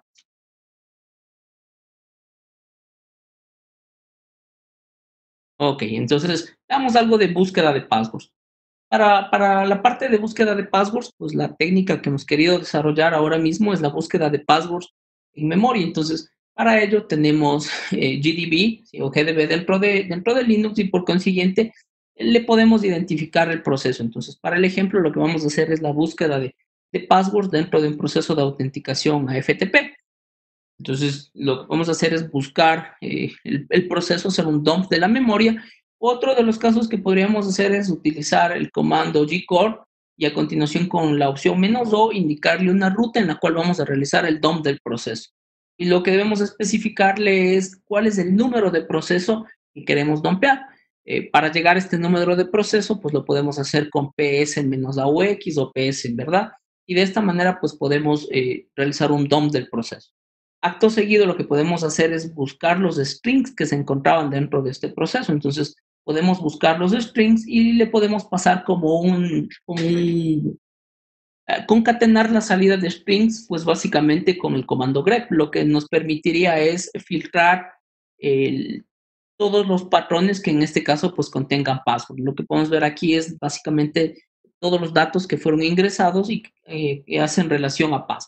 Speaker 1: Ok, entonces damos algo de búsqueda de passwords. Para, para la parte de búsqueda de passwords, pues la técnica que hemos querido desarrollar ahora mismo es la búsqueda de passwords en memoria. Entonces, para ello tenemos eh, G D B, ¿sí? O G D B dentro de, dentro de Linux, y por consiguiente le podemos identificar el proceso. Entonces, para el ejemplo, lo que vamos a hacer es la búsqueda de, de passwords dentro de un proceso de autenticación a F T P. Entonces, lo que vamos a hacer es buscar eh, el, el proceso, hacer un dump de la memoria. Otro de los casos que podríamos hacer es utilizar el comando gcore y a continuación con la opción menos "o" indicarle una ruta en la cual vamos a realizar el dump del proceso. Y lo que debemos especificarle es cuál es el número de proceso que queremos dumpear. Eh, para llegar a este número de proceso, pues lo podemos hacer con ps-aux o ps en verdad. Y de esta manera, pues podemos eh, realizar un dump del proceso. Acto seguido, lo que podemos hacer es buscar los strings que se encontraban dentro de este proceso. Entonces, podemos buscar los strings y le podemos pasar como un, como un uh, concatenar la salida de strings, pues básicamente con el comando grep. Lo que nos permitiría es filtrar el, todos los patrones que en este caso pues contengan password. Lo que podemos ver aquí es básicamente todos los datos que fueron ingresados y eh, que hacen relación a password.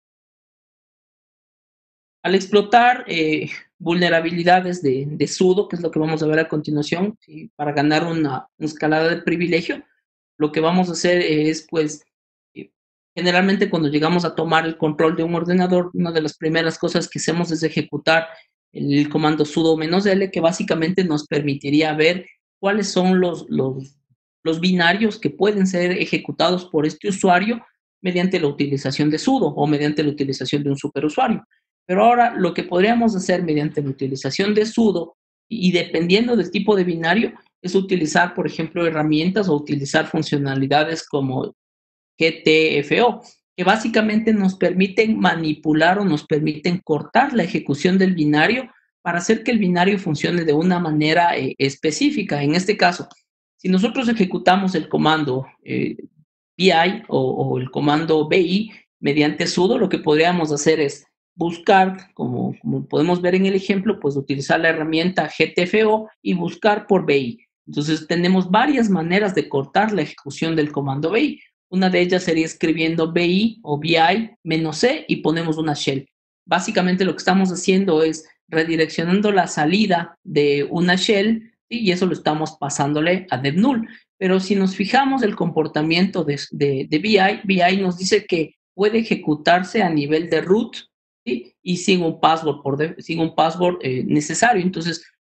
Speaker 1: Al explotar eh, vulnerabilidades de, de sudo, que es lo que vamos a ver a continuación, ¿sí? Para ganar una, una escalada de privilegio, lo que vamos a hacer es, pues, eh, generalmente cuando llegamos a tomar el control de un ordenador, una de las primeras cosas que hacemos es ejecutar el comando sudo "-l", que básicamente nos permitiría ver cuáles son los, los, los binarios que pueden ser ejecutados por este usuario mediante la utilización de sudo o mediante la utilización de un superusuario. Pero ahora lo que podríamos hacer mediante la utilización de sudo y dependiendo del tipo de binario es utilizar, por ejemplo, herramientas o utilizar funcionalidades como G T F O, que básicamente nos permiten manipular o nos permiten cortar la ejecución del binario para hacer que el binario funcione de una manera eh, específica. En este caso, si nosotros ejecutamos el comando eh, B I o, o el comando B I mediante sudo, lo que podríamos hacer es buscar, como, como podemos ver en el ejemplo, pues utilizar la herramienta G T F O y buscar por B I. Entonces tenemos varias maneras de cortar la ejecución del comando B I. Una de ellas sería escribiendo B I o B I menos C y ponemos una shell. Básicamente lo que estamos haciendo es redireccionando la salida de una shell, ¿sí? Y eso lo estamos pasándole a devnull. Pero si nos fijamos el comportamiento de, de, de B I, B I nos dice que puede ejecutarse a nivel de root, ¿sí? Y sin un password, por de, sin un password eh, necesario. Entonces,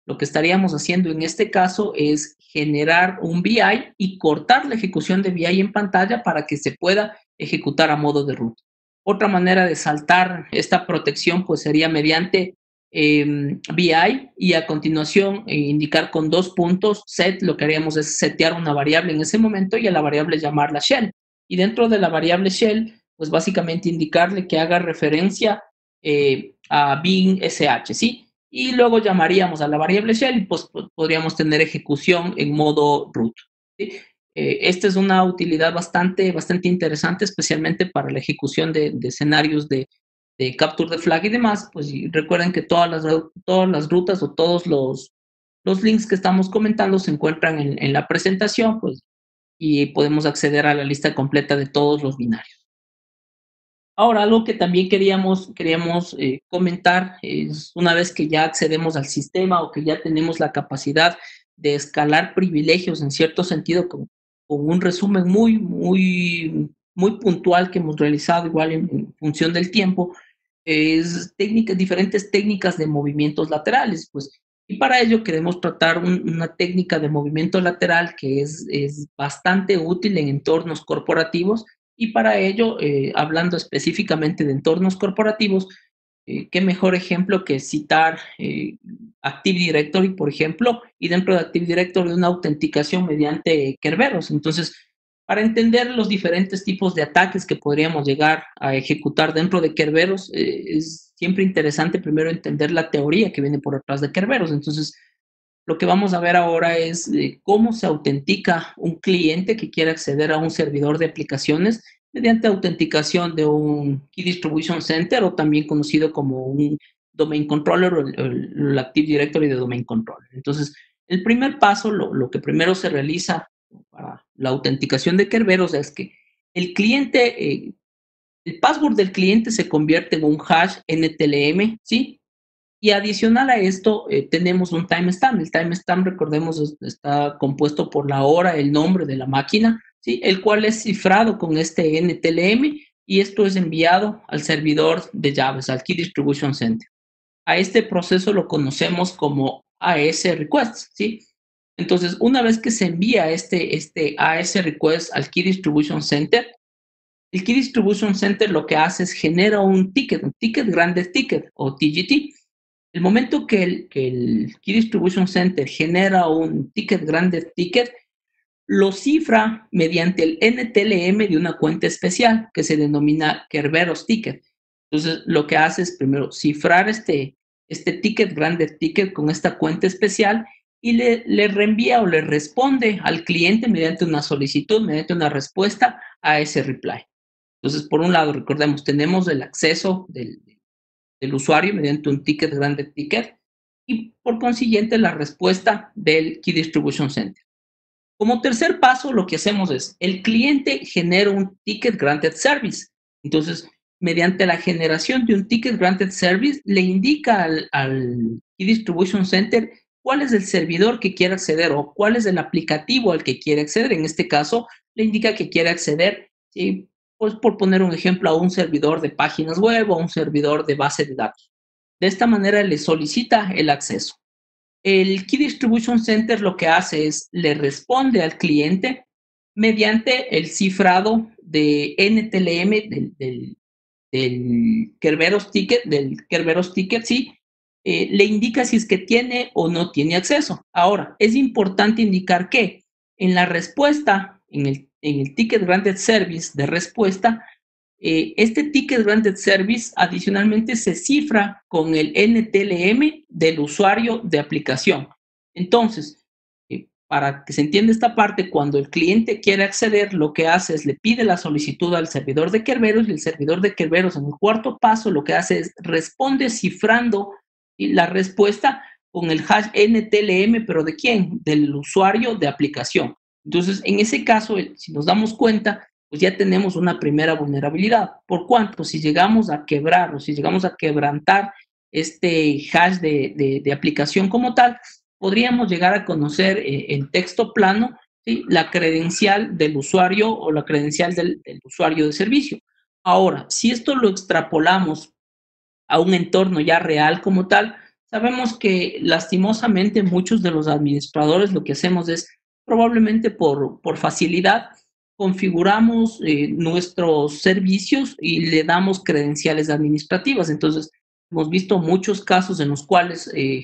Speaker 1: lo que estaríamos haciendo en este caso es generar un V I y cortar la ejecución de V I en pantalla para que se pueda ejecutar a modo de root. Otra manera de saltar esta protección pues sería mediante eh, V I y a continuación eh, indicar con dos puntos set, lo que haríamos es setear una variable en ese momento y a la variable llamarla shell. Y dentro de la variable shell, pues básicamente indicarle que haga referencia eh, a bin S H, ¿sí? Y luego llamaríamos a la variable shell y pues podríamos tener ejecución en modo root, ¿sí? Eh, esta es una utilidad bastante, bastante interesante, especialmente para la ejecución de, de escenarios de, de capture de flag y demás. Pues y recuerden que todas las, todas las rutas o todos los, los links que estamos comentando se encuentran en, en la presentación, pues, y podemos acceder a la lista completa de todos los binarios. Ahora, algo que también queríamos, queríamos eh, comentar es una vez que ya accedemos al sistema o que ya tenemos la capacidad de escalar privilegios en cierto sentido con, con un resumen muy, muy, muy puntual que hemos realizado igual en, en función del tiempo, es técnicas, diferentes técnicas de movimientos laterales, pues, y para ello queremos tratar un, una técnica de movimiento lateral que es, es bastante útil en entornos corporativos. Y para ello, eh, hablando específicamente de entornos corporativos, eh, qué mejor ejemplo que citar eh, Active Directory, por ejemplo, y dentro de Active Directory una autenticación mediante Kerberos. Entonces, para entender los diferentes tipos de ataques que podríamos llegar a ejecutar dentro de Kerberos, eh, es siempre interesante primero entender la teoría que viene por detrás de Kerberos. Entonces, lo que vamos a ver ahora es eh, cómo se autentica un cliente que quiere acceder a un servidor de aplicaciones mediante autenticación de un Key Distribution Center o también conocido como un Domain Controller o el, el, el Active Directory de Domain Controller. Entonces, el primer paso, lo, lo que primero se realiza para la autenticación de Kerberos es que el cliente, eh, el password del cliente se convierte en un hash N T L M, ¿sí? Y adicional a esto, eh, tenemos un timestamp. El timestamp, recordemos, está compuesto por la hora, el nombre de la máquina, ¿sí? El cual es cifrado con este N T L M y esto es enviado al servidor de llaves, al Key Distribution Center. A este proceso lo conocemos como A S Request, ¿sí? Entonces, una vez que se envía este, este A S Request al Key Distribution Center, el Key Distribution Center lo que hace es genera un ticket, un ticket grande ticket o T G T. El momento que el, que el Key Distribution Center genera un ticket grande ticket, lo cifra mediante el N T L M de una cuenta especial que se denomina Kerberos Ticket. Entonces, lo que hace es primero cifrar este, este ticket grande ticket con esta cuenta especial y le, le reenvía o le responde al cliente mediante una solicitud, mediante una respuesta a ese reply. Entonces, por un lado, recordemos, tenemos el acceso del, del usuario mediante un ticket grande ticket y por consiguiente la respuesta del Key Distribution Center. Como tercer paso, lo que hacemos es, el cliente genera un ticket granted service. Entonces, mediante la generación de un ticket granted service, le indica al, al Key Distribution Center cuál es el servidor que quiere acceder o cuál es el aplicativo al que quiere acceder. En este caso, le indica que quiere acceder, ¿sí? Pues por poner un ejemplo, a un servidor de páginas web o a un servidor de base de datos. De esta manera le solicita el acceso. El Key Distribution Center lo que hace es le responde al cliente mediante el cifrado de N T L M del, del, del Kerberos Ticket, del Kerberos Ticket, sí, eh, le indica si es que tiene o no tiene acceso. Ahora, es importante indicar que en la respuesta, en el, en el Ticket Granted Service de respuesta, eh, este Ticket Granted Service adicionalmente se cifra con el N T L M del usuario de aplicación. Entonces, eh, para que se entienda esta parte, cuando el cliente quiere acceder, lo que hace es le pide la solicitud al servidor de Kerberos y el servidor de Kerberos en el cuarto paso lo que hace es responde cifrando la respuesta con el hash N T L M, pero ¿de quién? Del usuario de aplicación. Entonces, en ese caso, si nos damos cuenta, pues ya tenemos una primera vulnerabilidad. ¿Por cuánto? Si llegamos a quebrar o si llegamos a quebrantar este hash de, de, de aplicación como tal, podríamos llegar a conocer eh, en texto plano, ¿sí?, la credencial del usuario o la credencial del, del usuario de servicio. Ahora, si esto lo extrapolamos a un entorno ya real como tal, Sabemos que lastimosamente muchos de los administradores lo que hacemos es probablemente por, por facilidad configuramos eh, nuestros servicios y le damos credenciales administrativas. Entonces, hemos visto muchos casos en los cuales eh,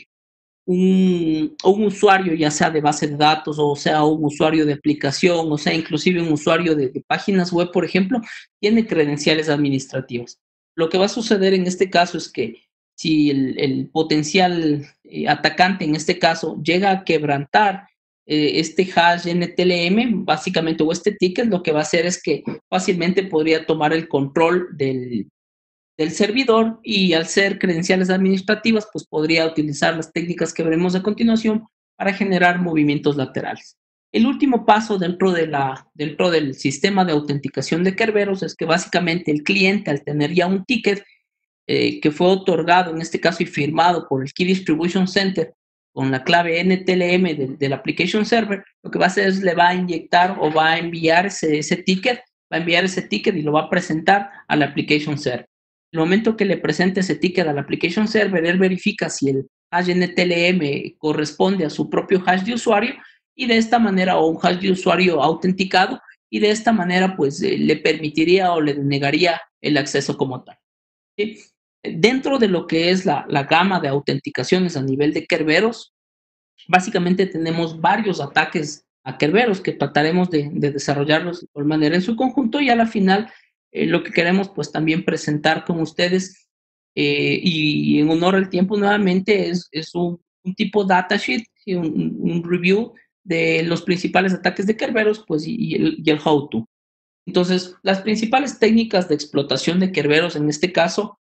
Speaker 1: un, un, usuario, ya sea de base de datos, o sea un usuario de aplicación, o sea inclusive un usuario de, de páginas web, por ejemplo, tiene credenciales administrativas. Lo que va a suceder en este caso es que si el, el potencial eh, atacante, en este caso, llega a quebrantar eh, este hash N T L M, básicamente, o este ticket, lo que va a hacer es que fácilmente podría tomar el control del, del servidor, y al ser credenciales administrativas, pues podría utilizar las técnicas que veremos a continuación para generar movimientos laterales. El último paso dentro, de la, dentro del sistema de autenticación de Kerberos es que básicamente el cliente, al tener ya un ticket eh, que fue otorgado, en este caso y firmado por el Key Distribution Center con la clave N T L M del, del Application Server, lo que va a hacer es le va a inyectar o va a enviar ese, ese ticket, va a enviar ese ticket y lo va a presentar al Application Server. El momento que le presente ese ticket al Application Server, él verifica si el hash N T L M corresponde a su propio hash de usuario, y de esta manera, o un hash de usuario autenticado, y de esta manera pues eh, le permitiría o le denegaría el acceso como tal. ¿Sí? Dentro de lo que es la, la gama de autenticaciones a nivel de Kerberos, básicamente tenemos varios ataques a Kerberos que trataremos de, de desarrollarlos de igual manera en su conjunto, y a la final eh, lo que queremos pues también presentar con ustedes eh, y en honor al tiempo nuevamente es, es un, un tipo datasheet, ¿sí? un, un review de los principales ataques de Kerberos pues, y, y, el, y el how to. Entonces, las principales técnicas de explotación de Kerberos en este caso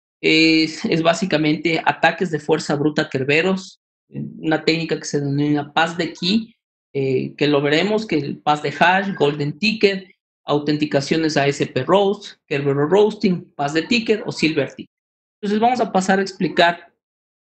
Speaker 1: es, es básicamente ataques de fuerza bruta Kerberos, una técnica que se denomina pass de key, eh, que lo veremos, que el pass de hash, golden ticket, autenticaciones A S P roast, Kerberos roasting, pass de ticket o silver ticket. Entonces vamos a pasar a explicar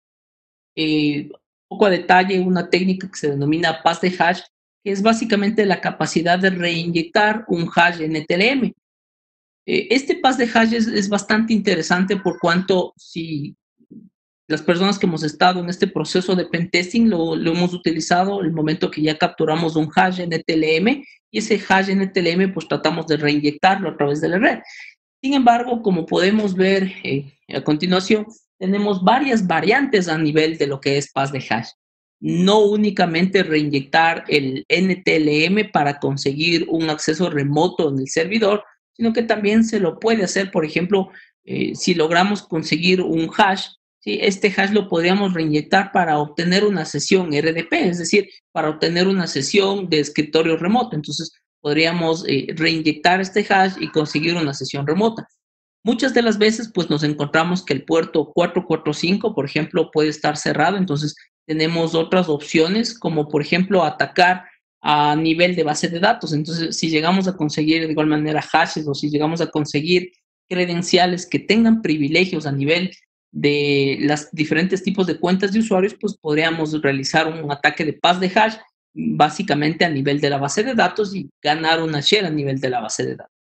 Speaker 1: eh, un poco a detalle una técnica que se denomina pass de hash, que es básicamente la capacidad de reinyectar un hash N T L M. Este pass de hash es, es bastante interesante por cuanto si las personas que hemos estado en este proceso de pentesting lo, lo hemos utilizado el momento que ya capturamos un hash N T L M, y ese hash N T L M pues tratamos de reinyectarlo a través de la red. Sin embargo, como podemos ver eh, a continuación, tenemos varias variantes a nivel de lo que es pass de hash. No únicamente reinyectar el N T L M para conseguir un acceso remoto en el servidor, sino que también se lo puede hacer, por ejemplo, eh, si logramos conseguir un hash, ¿sí? Este hash lo podríamos reinyectar para obtener una sesión R D P, es decir, para obtener una sesión de escritorio remoto. Entonces, podríamos eh, reinyectar este hash y conseguir una sesión remota. Muchas de las veces, pues nos encontramos que el puerto cuatrocientos cuarenta y cinco, por ejemplo, puede estar cerrado. Entonces, tenemos otras opciones, como por ejemplo, atacar a nivel de base de datos. Entonces, si llegamos a conseguir de igual manera hashes, o si llegamos a conseguir credenciales que tengan privilegios a nivel de los diferentes tipos de cuentas de usuarios, pues podríamos realizar un ataque de pass de hash básicamente a nivel de la base de datos y ganar una share a nivel de la base de datos.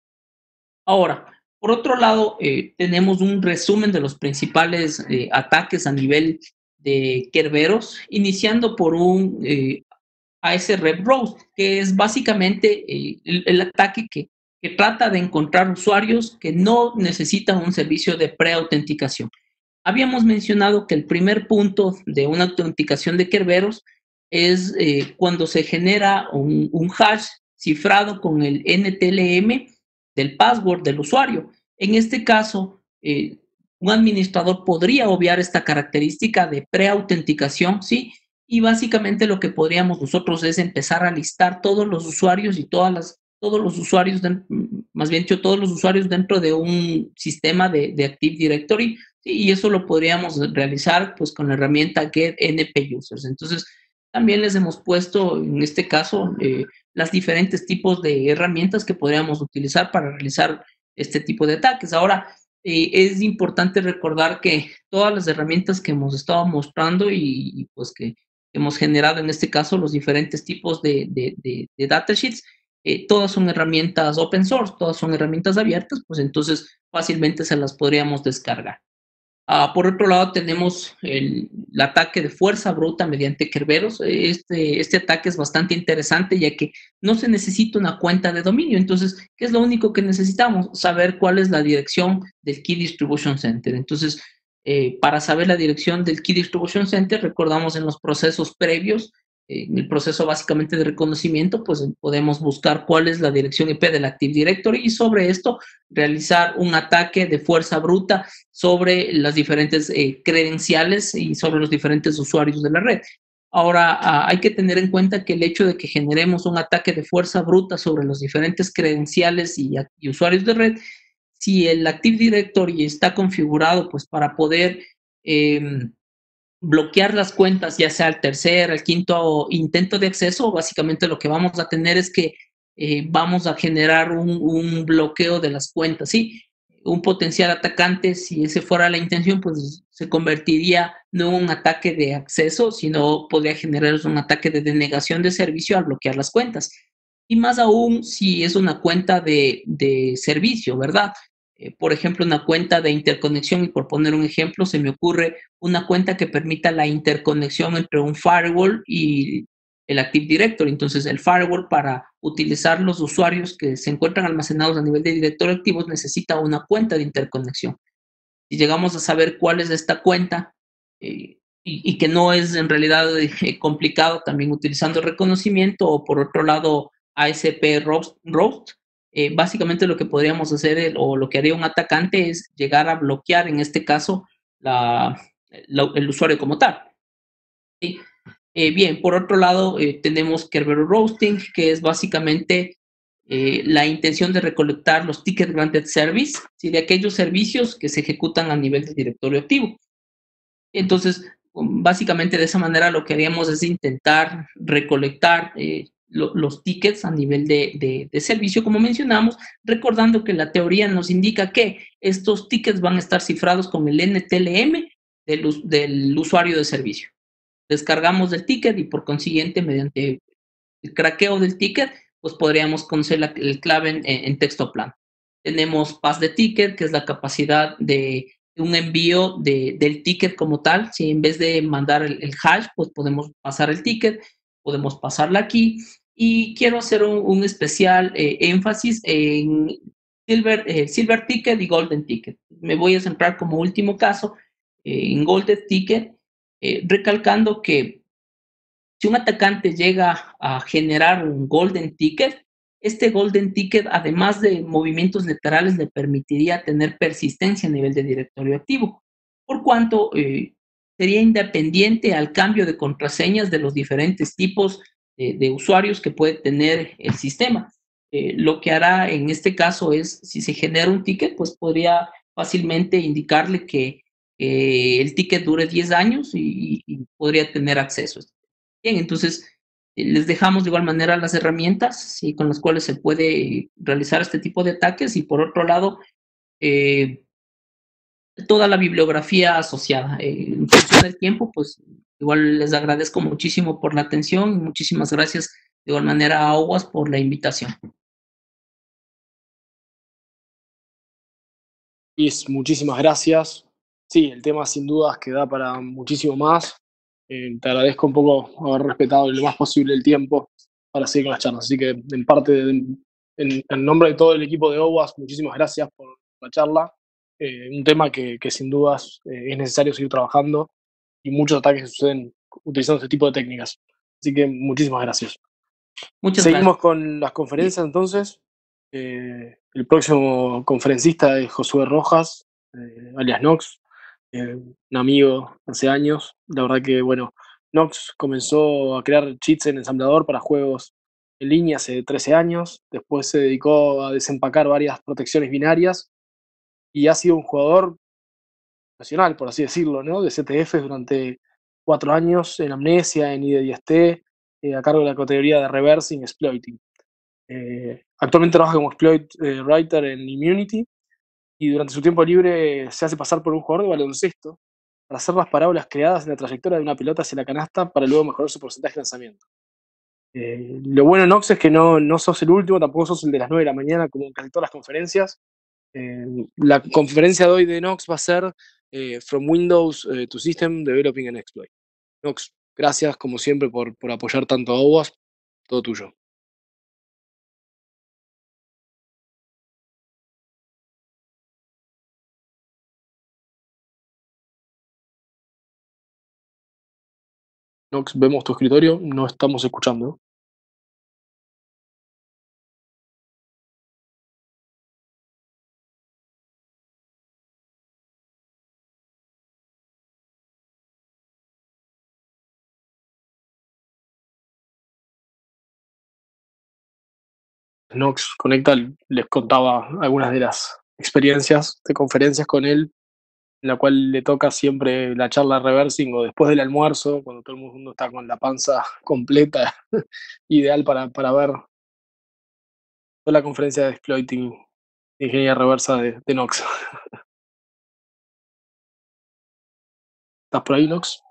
Speaker 1: Ahora, por otro lado, eh, tenemos un resumen de los principales eh, ataques a nivel de Kerberos, iniciando por un eh, A S Rep Roast, que es básicamente eh, el, el, ataque que, que trata de encontrar usuarios que no necesitan un servicio de preautenticación. Habíamos mencionado que el primer punto de una autenticación de Kerberos es eh, cuando se genera un, un hash cifrado con el N T L M del password del usuario. En este caso, eh, un administrador podría obviar esta característica de preautenticación, ¿sí? Y básicamente lo que podríamos nosotros es empezar a listar todos los usuarios y todas las, todos los usuarios, de, más bien dicho, todos los usuarios dentro de un sistema de, de Active Directory, ¿sí? Y eso lo podríamos realizar pues con la herramienta Get N P Users. Entonces, también les hemos puesto en este caso eh, las diferentes tipos de herramientas que podríamos utilizar para realizar este tipo de ataques. Ahora, eh, es importante recordar que todas las herramientas que hemos estado mostrando y, y pues que hemos generado en este caso los diferentes tipos de, de, de, de datasheets, eh, todas son herramientas open source, todas son herramientas abiertas, pues entonces fácilmente se las podríamos descargar. Uh, por otro lado, tenemos el, el, ataque de fuerza bruta mediante Kerberos. Este, este ataque es bastante interesante, ya que no se necesita una cuenta de dominio. Entonces, ¿qué es lo único que necesitamos? Saber cuál es la dirección del Key Distribution Center. Entonces, eh, para saber la dirección del Key Distribution Center, recordamos en los procesos previos, en el proceso básicamente de reconocimiento, pues podemos buscar cuál es la dirección I P del Active Directory y sobre esto realizar un ataque de fuerza bruta sobre las diferentes eh, credenciales y sobre los diferentes usuarios de la red. Ahora, uh, hay que tener en cuenta que el hecho de que generemos un ataque de fuerza bruta sobre los diferentes credenciales y, y usuarios de red, si el Active Directory está configurado pues para poder eh, bloquear las cuentas, ya sea al tercer, al quinto intento de acceso, básicamente lo que vamos a tener es que eh, vamos a generar un, un bloqueo de las cuentas, ¿sí? Un potencial atacante, si ese fuera la intención, pues se convertiría no en un ataque de acceso, sino podría generar un ataque de denegación de servicio al bloquear las cuentas. Y más aún si es una cuenta de, de servicio, ¿verdad? Eh, por ejemplo, una cuenta de interconexión, y por poner un ejemplo, se me ocurre una cuenta que permita la interconexión entre un firewall y el Active Directory. Entonces, el firewall, para utilizar los usuarios que se encuentran almacenados a nivel de directorio activos, necesita una cuenta de interconexión. Si llegamos a saber cuál es esta cuenta eh, y, y que no es en realidad eh, complicado, también utilizando reconocimiento o por otro lado A S P Roast, Roast eh, básicamente lo que podríamos hacer el, o lo que haría un atacante es llegar a bloquear en este caso la, la, el usuario como tal. ¿Sí? Eh, bien, por otro lado eh, tenemos Kerberos Roasting, que es básicamente eh, la intención de recolectar los tickets granted service, ¿sí? De aquellos servicios que se ejecutan a nivel del directorio activo. Entonces, básicamente de esa manera lo que haríamos es intentar recolectar eh, lo, los tickets a nivel de, de, de servicio, como mencionamos, recordando que la teoría nos indica que estos tickets van a estar cifrados con el N T L M del, del usuario de servicio. Descargamos el ticket y por consiguiente, mediante el craqueo del ticket, pues podríamos conocer la, el clave en, en texto plano. Tenemos pass de ticket, que es la capacidad de un envío de, del ticket como tal. Si en vez de mandar el, el hash, pues podemos pasar el ticket, podemos pasarla aquí. Y quiero hacer un, un especial eh, énfasis en silver, eh, silver Ticket y Golden Ticket. Me voy a centrar como último caso eh, en Golden Ticket, eh, recalcando que si un atacante llega a generar un Golden Ticket, este Golden Ticket, además de movimientos laterales, le permitiría tener persistencia a nivel de directorio activo, por cuanto eh, sería independiente al cambio de contraseñas de los diferentes tipos de, de usuarios que puede tener el sistema. Eh, lo que hará en este caso es, si se genera un ticket, pues podría fácilmente indicarle que eh, el ticket dure diez años y, y podría tener acceso. Bien, entonces eh, les dejamos de igual manera las herramientas ¿sí? Con las cuales se puede realizar este tipo de ataques y por otro lado, eh, toda la bibliografía asociada. Eh, en función del tiempo, pues igual les agradezco muchísimo por la atención y muchísimas gracias de igual manera a Owas por la invitación.
Speaker 3: Luis, muchísimas gracias. Sí, el tema sin dudas que da para muchísimo más. Eh, te agradezco un poco haber respetado lo más posible el tiempo para seguir con las charlas. Así que, en parte, de, en, en nombre de todo el equipo de OWASP, muchísimas gracias por la charla. Eh, un tema que, que sin dudas eh, es necesario seguir trabajando y muchos ataques suceden utilizando este tipo de técnicas. Así que muchísimas gracias.
Speaker 1: Muchas
Speaker 3: Seguimos
Speaker 1: gracias.
Speaker 3: con las conferencias entonces. Eh, el próximo conferencista es Josué Rojas, eh, alias Nox. Eh, un amigo hace años. La verdad que, bueno, Nox comenzó a crear cheats en ensamblador para juegos en línea hace trece años. Después se dedicó a desempacar varias protecciones binarias y ha sido un jugador profesional, por así decirlo, ¿no? De C T F durante cuatro años en Amnesia, en I D diez T, eh, a cargo de la categoría de Reversing Exploiting. Eh, actualmente trabaja como exploit eh, writer en Immunity y durante su tiempo libre se hace pasar por un jugador de baloncesto para hacer las parábolas creadas en la trayectoria de una pelota hacia la canasta para luego mejorar su porcentaje de lanzamiento. Eh, lo bueno, Nox, es que no, no sos el último, tampoco sos el de las nueve de la mañana como en casi todas las conferencias. Eh, la conferencia de hoy de Nox va a ser eh, From Windows eh, to System, Developing an Exploit. Nox, gracias como siempre por, por apoyar tanto a OWASP, todo tuyo. Nox, vemos tu escritorio, no estamos escuchando. Nox conecta, les contaba algunas de las experiencias de conferencias con él, en la cual le toca siempre la charla reversing o después del almuerzo, cuando todo el mundo está con la panza completa, ideal para, para ver toda la conferencia de exploiting de ingeniería reversa de, de Nox. ¿Estás por ahí, Nox?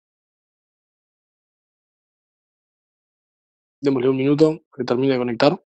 Speaker 3: Démosle un minuto que termine de conectar.